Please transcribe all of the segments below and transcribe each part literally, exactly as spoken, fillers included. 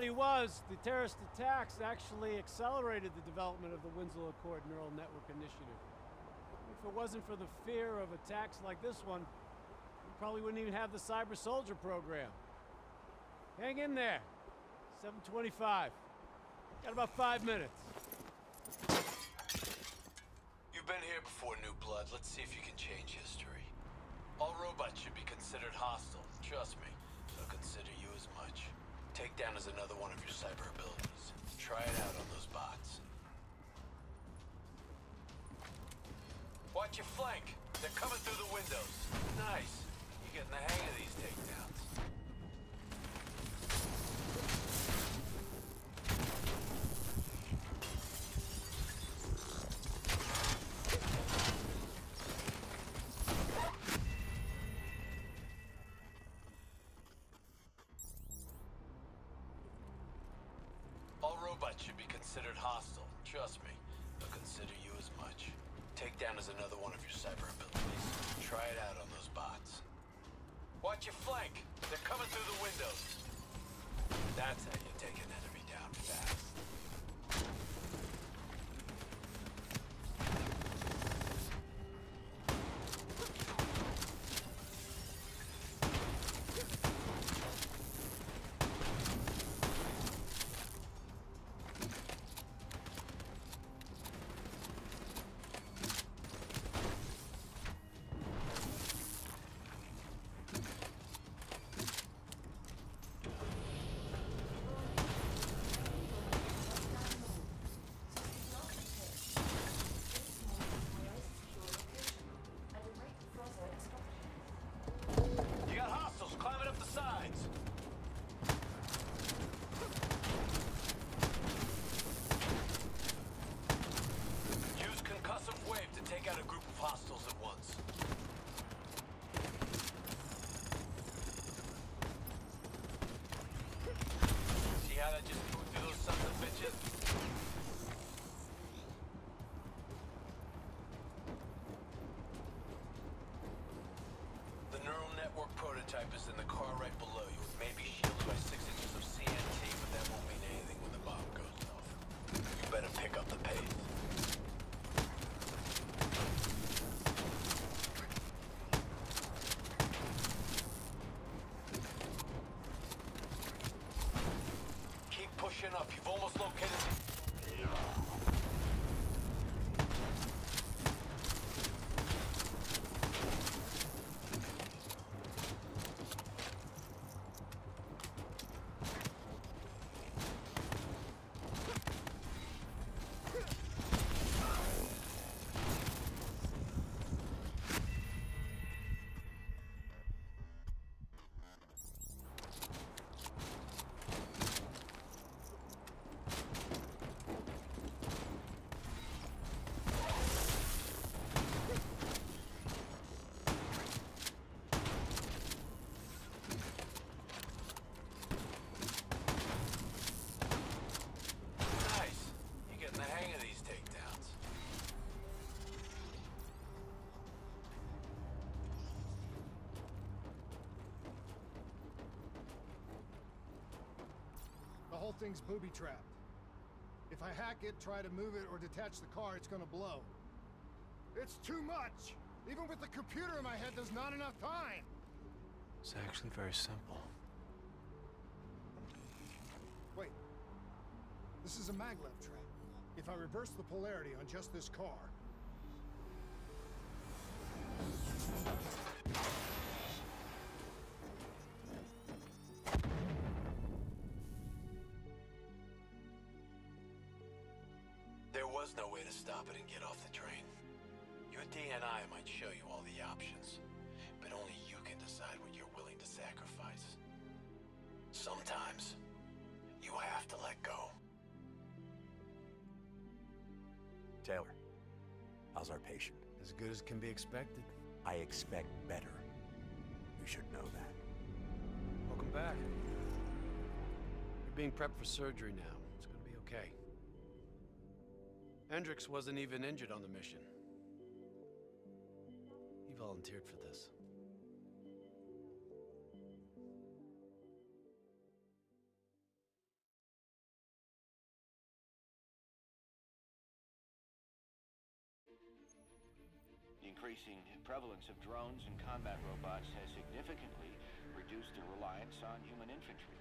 reality was, the terrorist attacks actually accelerated the development of the Winslow Accord Neural Network Initiative. If it wasn't for the fear of attacks like this one, we probably wouldn't even have the Cyber Soldier program. Hang in there. seven twenty-five. Got about five minutes. You've been here before, New Blood. Let's see if you can change history. All robots should be considered hostile. Trust me, they'll consider you as much. Takedown is another one of your cyber abilities. Try it out on those bots. Watch your flank. They're coming through the windows. Nice. You're getting the hang of these takedowns. All robots should be considered hostile. Trust me, they'll consider you as much. Takedown is another one of your cyber abilities. Try it out on those bots. Watch your flank. They're coming through the windows. That's how you take an enemy down fast. You got hostiles climbing up the sides. Use concussive wave to take out a group of hostiles at once. See how that just moved through those sons of bitches? The neural network prototype is in the car right below you. It may be shielded by six inches of C N T, but that won't mean anything when the bomb goes off. You better pick up the pace. Keep pushing up. You've almost located the... The hang of these takedowns. The whole thing's booby-trapped. If I hack it, try to move it, or detach the car, it's gonna blow. It's too much! Even with the computer in my head, there's not enough time! It's actually very simple. Wait. This is a maglev trap. If I reverse the polarity on just this car... There was no way to stop it and get off the train. Your D N I might show you all the options, but only you can decide what you're willing to sacrifice. Sometimes, you have to let go. Taylor, how's our patient? As good as can be expected. I expect better. You should know that. Welcome back. You're being prepped for surgery now. It's gonna be okay. Hendricks wasn't even injured on the mission. He volunteered for this. increasing prevalence of drones and combat robots has significantly reduced the reliance on human infantry.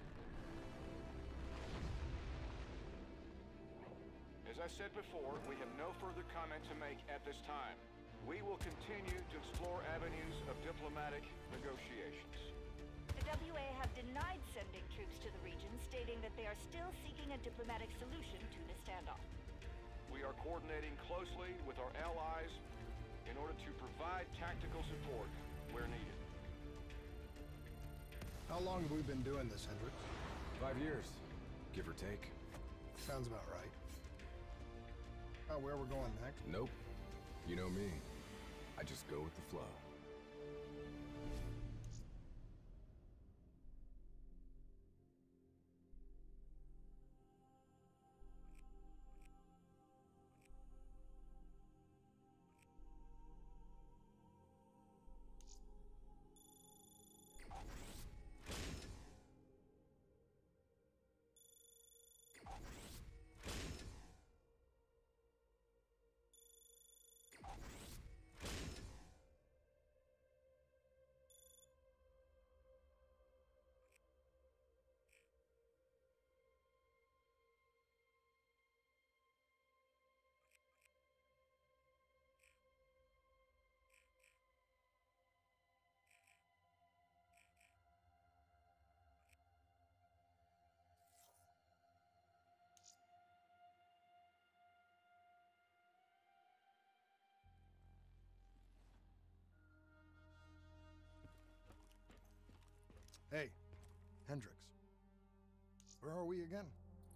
As I said before, we have no further comment to make at this time. We will continue to explore avenues of diplomatic negotiations. The W A have denied sending troops to the region, stating that they are still seeking a diplomatic solution to the standoff. We are coordinating closely with our allies in order to provide tactical support where needed. How long have we been doing this, Hendricks? Five years, give or take. Sounds about right. Oh, where we're going next? Nope. You know me. I just go with the flow. Hey, Hendricks. Where are we again?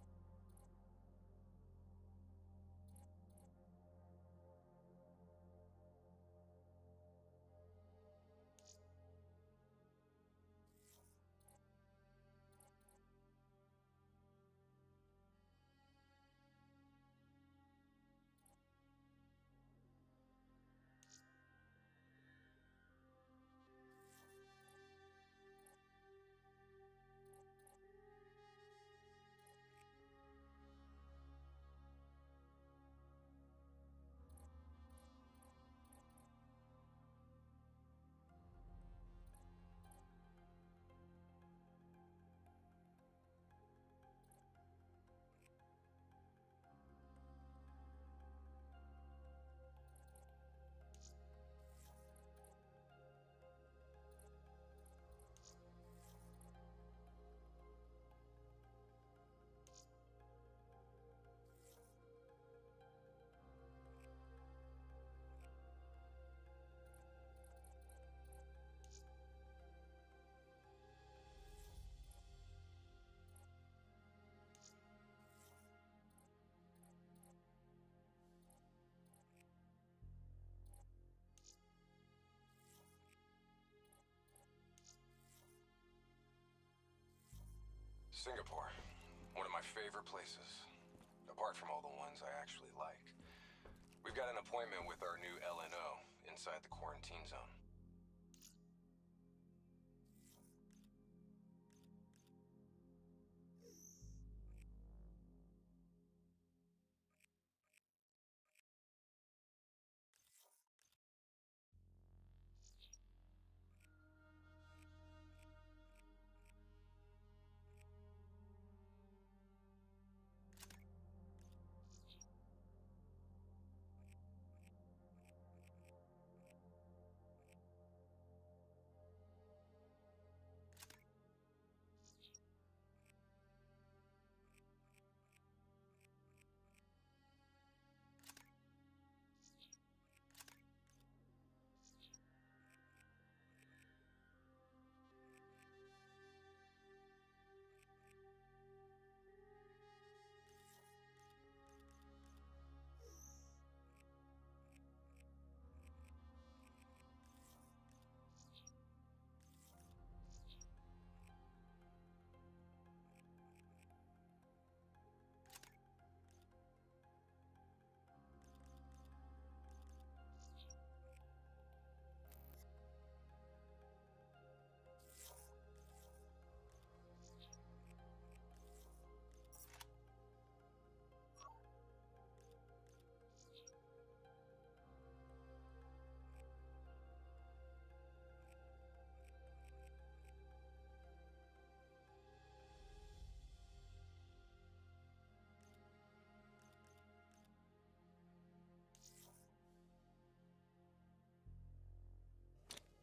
Singapore. One of my favorite places. Apart from all the ones I actually like. We've got an appointment with our new L N O inside the quarantine zone.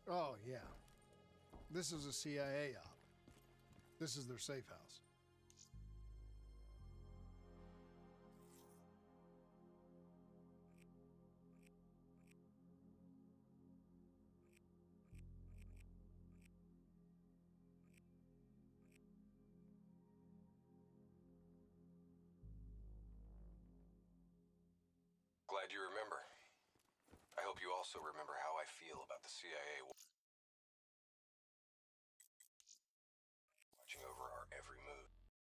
Oh, yeah. This is a C I A op. This is their safe house. Glad you remember. I hope you also remember how I feel about the C I A.